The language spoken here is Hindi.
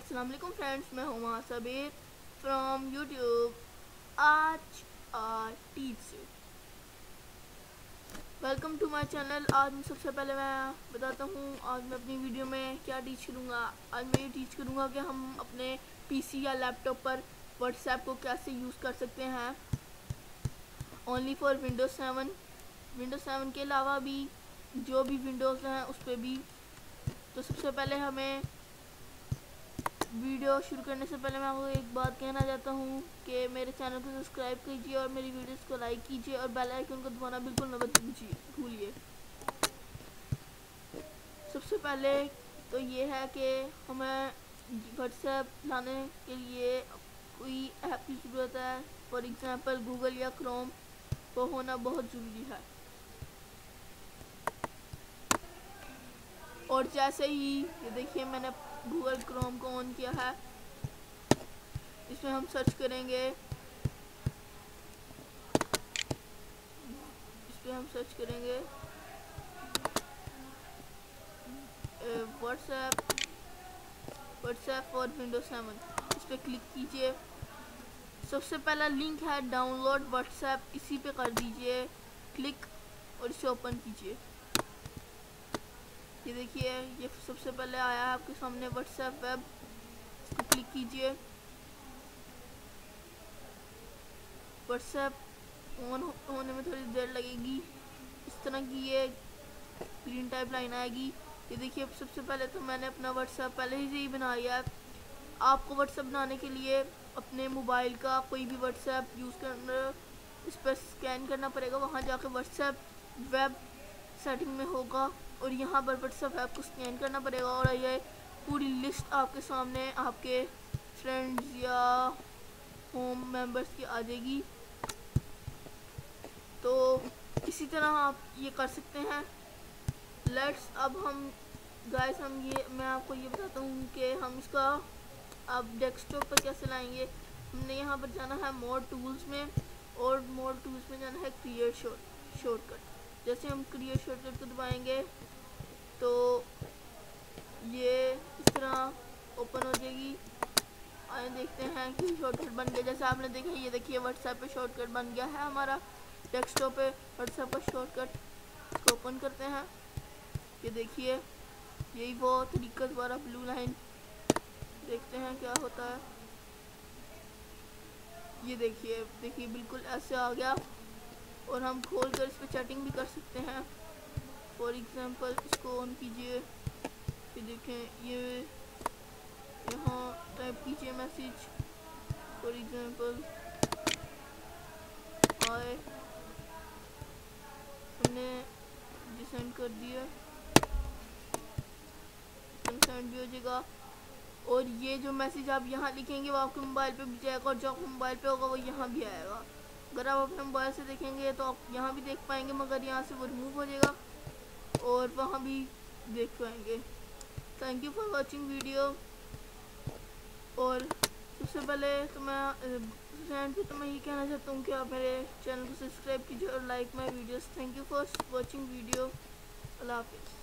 अस्सलाम वालेकुम फ्रेंड्स, मैं हूँ सबीर फ्रॉम यूट्यूब। आज टीच से वेलकम टू माय चैनल। आज सबसे पहले मैं बताता हूँ आज मैं अपनी वीडियो में क्या टीच करूँगा। आज मैं ये टीच करूँगा कि हम अपने पीसी या लैपटॉप पर व्हाट्सएप को कैसे यूज़ कर सकते हैं ओनली फॉर विंडोज़ 7। विंडोज़ 7 के अलावा भी जो भी विंडोज़ हैं उस पर भी। तो सबसे पहले हमें वीडियो शुरू करने से पहले मैं आपको एक बात कहना चाहता हूँ कि मेरे चैनल को सब्सक्राइब कीजिए और मेरी वीडियोस को लाइक कीजिए और बेल आइकन को दबाना बिल्कुल मत भूलिए। सबसे पहले तो ये है कि हमें व्हाट्सएप लाने के लिए कोई ऐप की ज़रूरत है। फॉर एग्ज़ाम्पल गूगल या क्रोम वो होना बहुत ज़रूरी है। और जैसे ही ये देखिए मैंने गूगल क्रोम को ऑन किया है, इसमें हम सर्च करेंगे, व्हाट्सएप और विंडोज 7। इस पर क्लिक कीजिए। सबसे पहला लिंक है डाउनलोड व्हाट्सएप, इसी पे कर दीजिए क्लिक और इसे ओपन कीजिए। ये देखिए ये सबसे पहले आया है आपके सामने व्हाट्सएप वेब, इसको क्लिक कीजिए। व्हाट्सएप ऑन होने में थोड़ी देर लगेगी। इस तरह की ये ग्रीन टाइप लाइन आएगी। ये देखिए सबसे पहले तो मैंने अपना व्हाट्सएप पहले ही से ही बना लिया है। आपको व्हाट्सएप बनाने के लिए अपने मोबाइल का कोई भी व्हाट्सएप यूज़ करना, इस पर स्कैन करना पड़ेगा। वहाँ जाकर व्हाट्सएप वेब सेटिंग में होगा और यहाँ पर व्हाट्सएप ऐप को स्कैन करना पड़ेगा और ये पूरी लिस्ट आपके सामने आपके फ्रेंड्स या होम मेंबर्स की आ जाएगी। तो इसी तरह आप ये कर सकते हैं। अब हम गाइस मैं आपको ये बताता हूँ कि हम इसका अब डेस्कटॉप पर कैसे लाएंगे। हमने यहाँ पर जाना है मोर टूल्स में और मोर टूल्स में जाना है क्रिएट शॉर्टकट। जैसे हम क्रिएट शॉर्टकट को दबाएंगे तो ये इस तरह ओपन हो जाएगी। आइए देखते हैं कि शॉर्टकट बन गया। जैसे आपने देखा ये देखिए व्हाट्सएप पे शॉर्टकट बन गया है हमारा। डेस्कटॉप पे व्हाट्सएप का शॉर्टकट को ओपन करते हैं। ये देखिए यही वो तरीका द्वारा ब्लू लाइन, देखते हैं क्या होता है। ये देखिए बिल्कुल ऐसे आ गया और हम खोल कर इस पर चैटिंग भी कर सकते हैं। फॉर एग्जांपल इसको ऑन कीजिए। ये देखें ये यहाँ टाइप कीजिए मैसेज, फॉर एग्जांपल हाय, हमने सेंड कर दिया, सेंड भी हो जाएगा। और ये जो मैसेज आप यहाँ लिखेंगे वो आपके मोबाइल पे भी जाएगा और जो आपके मोबाइल पे होगा वो यहाँ भी आएगा। अगर आप अपने मोबाइल से देखेंगे तो आप यहाँ भी देख पाएंगे, मगर यहाँ से वो रिमूव हो जाएगा और वहाँ भी देख पाएंगे। Thank you for watching video. और सबसे पहले तो मैं ये कहना चाहता हूँ कि आप मेरे चैनल को सब्सक्राइब कीजिए और like my videos. Thank you for watching video. अल्लाह हाफिज़।